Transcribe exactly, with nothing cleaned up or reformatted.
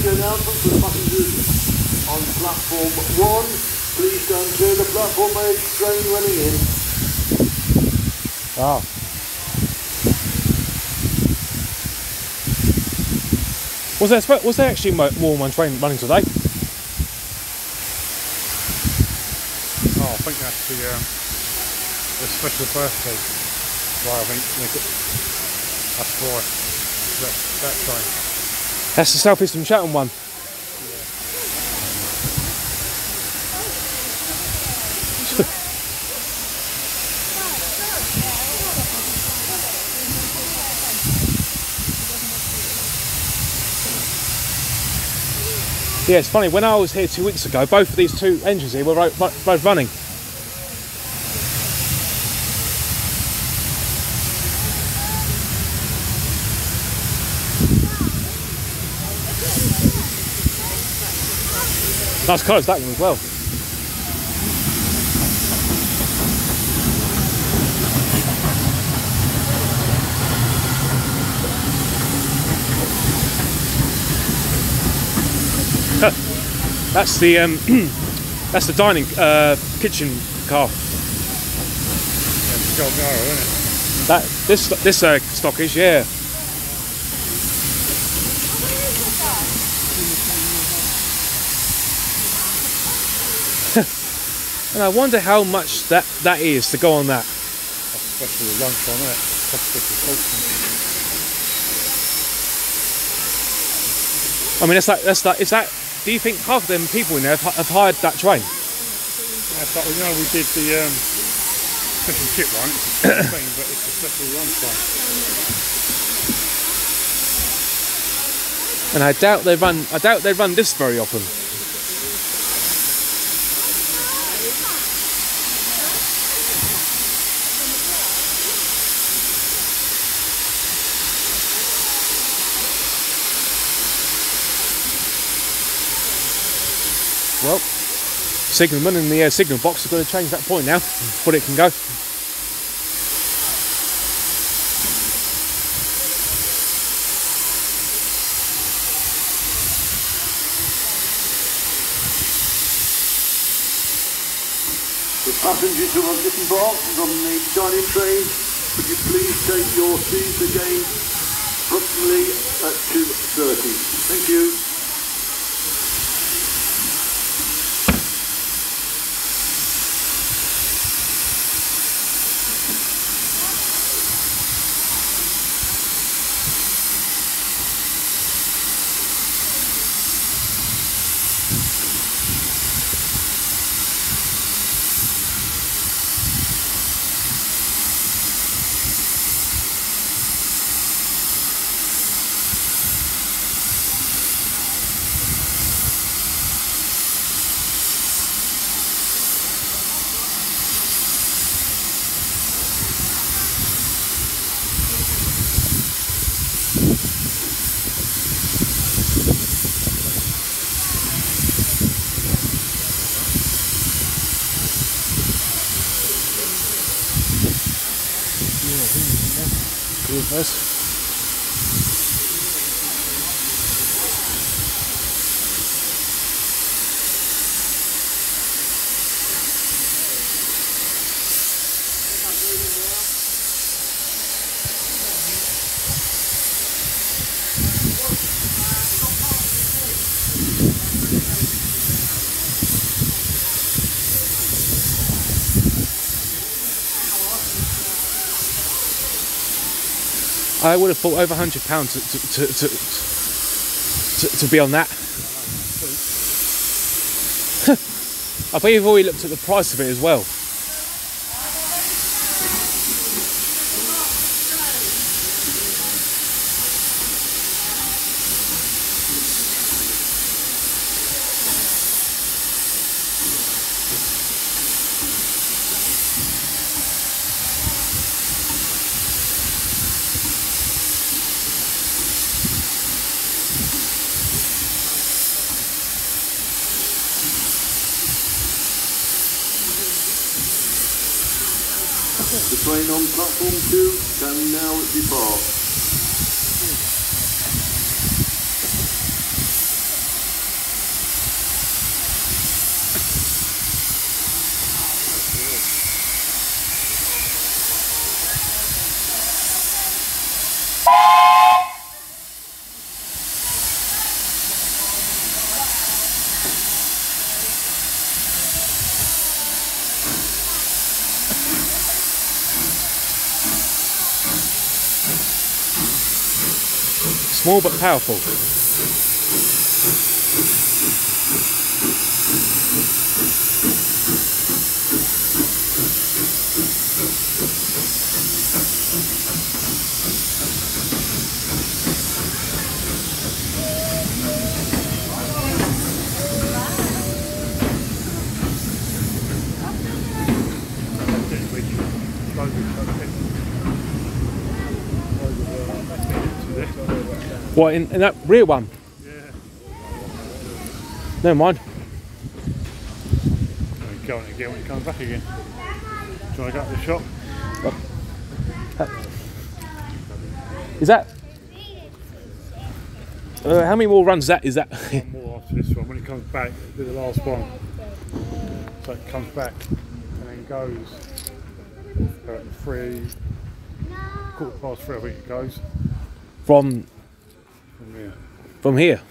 safety announcement for passengers on platform one. Please don't clear the platform edge, train running in. Ah. Was there, was there actually more on train running today? Oh, I think that's the, um, the special birthday. Well, I think that's why. That, that train. That's the South Eastern Chatham one. Yeah, it's funny, when I was here two weeks ago, both of these two engines here were both running. Nice colours, that one as well. That's the um, that's the dining uh, kitchen car. Yeah, it's Gold Arrow, isn't it? That this this uh, stock is, yeah. And I wonder how much that that is to go on that. That's especially the lunch on it. Costs fifty fortune. I mean, that's like that's like is that. Do you think half of them people in there have, have hired that train? Yeah, but we know we did the um, special chip one. It's the same thing, but it's a special lunch one. And I doubt they run. I doubt they run this very often. Well, signalman in the uh, signal box is going to change that point now, but it can go. The passengers who have disembarked from the dining train, would you please take your seats again approximately at two thirty. Thank you. Reverse. I would have thought over one hundred pounds to to, to, to, to be on that. I bet you've already looked at the price of it as well. The train on platform two can now depart. Small but powerful. What, in, in that rear one? Yeah. Never mind. I'll go on it again when he comes back again. Do you want to go to the shop? Is that? Uh, how many more runs is that? Is that? One more after this one. When it comes back, do the last one. So it comes back and then goes at three, quarter past three I think it goes. From From here. From here?